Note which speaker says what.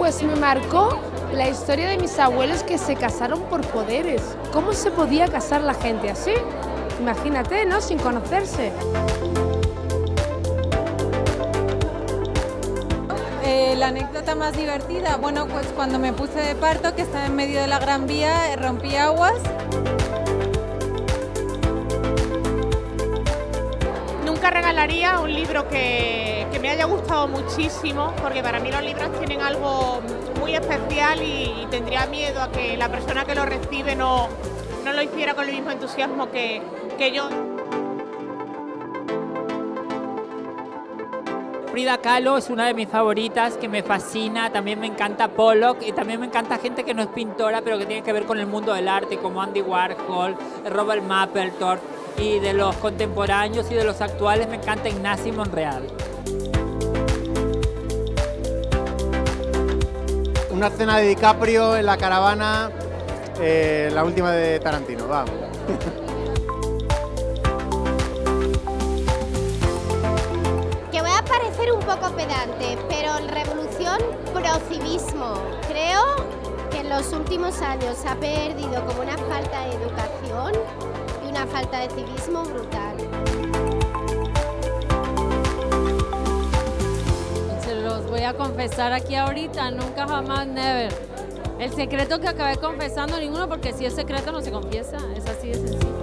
Speaker 1: Pues me marcó la historia de mis abuelos que se casaron por poderes. ¿Cómo se podía casar la gente así? Imagínate, ¿no? Sin conocerse.
Speaker 2: La anécdota más divertida, bueno, pues cuando me puse de parto, que estaba en medio de la Gran Vía, rompí aguas.
Speaker 3: Nunca regalaría un libro que me haya gustado muchísimo, porque para mí los libros tienen algo muy especial y tendría miedo a que la persona que lo recibe no lo hiciera con el mismo entusiasmo que yo.
Speaker 4: Frida Kahlo es una de mis favoritas, que me fascina. También me encanta Pollock y también me encanta gente que no es pintora, pero que tiene que ver con el mundo del arte, como Andy Warhol, Robert Mapplethorpe. Y de los contemporáneos y de los actuales me encanta Ignacy Monreal.
Speaker 5: Una escena de DiCaprio en la caravana, la última de Tarantino, vamos.
Speaker 6: Que voy a parecer un poco pedante, pero revolución pro-civismo. Creo que en los últimos años se ha perdido como una falta de educación y una falta de civismo brutal.
Speaker 2: Se los voy a confesar aquí ahorita, nunca jamás, never. El secreto que acabé confesando, ninguno, porque si es secreto no se confiesa, es así de sencillo.